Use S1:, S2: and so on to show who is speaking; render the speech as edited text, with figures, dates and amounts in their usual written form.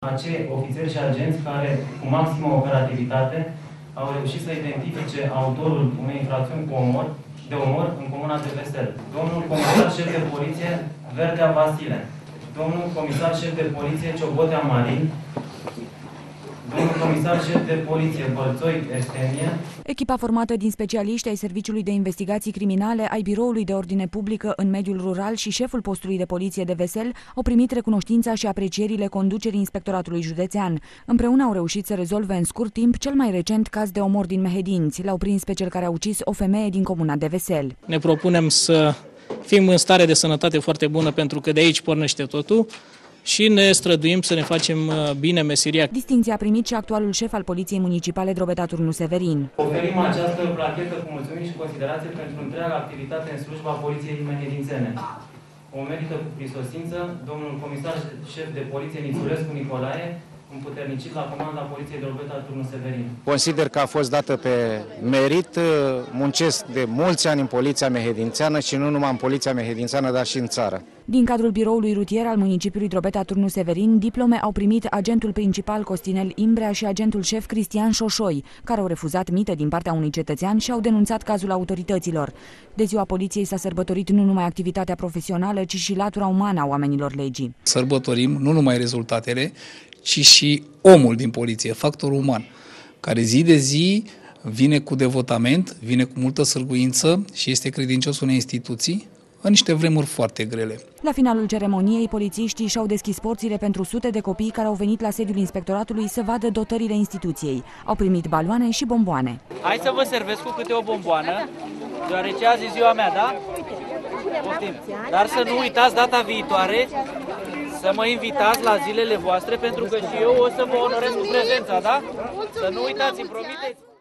S1: Acei ofițeri și agenți care, cu maximă operativitate, au reușit să identifice autorul unei infracțiuni de omor în comuna de Vesel. Domnul comisar șef de poliție Verdea Vasile, domnul comisar șef de poliție Ciobotea Marin, domnul comisar șef de poliție Bălțoi Estenie.
S2: Echipa formată din specialiști ai Serviciului de Investigații Criminale, ai Biroului de Ordine Publică în mediul rural și șeful postului de poliție de Vesel au primit recunoștința și aprecierile conducerii Inspectoratului Județean. Împreună au reușit să rezolve în scurt timp cel mai recent caz de omor din Mehedinți. L-au prins pe cel care a ucis o femeie din comuna de Vesel.
S3: Ne propunem să fim în stare de sănătate foarte bună, pentru că de aici pornește totul, și ne străduim să ne facem bine meseria.
S2: Distinția a primit și actualul șef al Poliției Municipale Drobeta Turnu Severin.
S1: Oferim această plachetă cu mulțumiri și considerație pentru întreaga activitate în slujba Poliției Mehedințene. O merită cu prisosință domnul comisar șef de poliție Nițurescu Nicolae, împuternicit la comanda Poliției Drobeta Turnu Severin.
S4: Consider că a fost dată pe merit. Muncesc de mulți ani în Poliția Mehedințeană și nu numai în Poliția Mehedințeană, dar și în țară.
S2: Din cadrul biroului rutier al municipiului Drobeta Turnu Severin, diplome au primit agentul principal Costinel Imbrea și agentul șef Cristian Șoșoi, care au refuzat mită din partea unui cetățean și au denunțat cazul autorităților. De ziua poliției s-a sărbătorit nu numai activitatea profesională, ci și latura umană a oamenilor legii.
S5: Sărbătorim nu numai rezultatele, ci și omul din poliție, factorul uman, care zi de zi vine cu devotament, vine cu multă sârguință și este credincios unei instituții în niște vremuri foarte grele.
S2: La finalul ceremoniei, polițiștii și-au deschis porțile pentru sute de copii care au venit la sediul inspectoratului să vadă dotările instituției. Au primit baloane și bomboane.
S6: Hai să vă servesc cu câte o bomboană, deoarece azi e ziua mea, da? Poftim. Dar să nu uitați data viitoare să mă invitați la zilele voastre, pentru că și eu o să vă onorez cu prezența, da? Să nu uitați, îmi promiteți!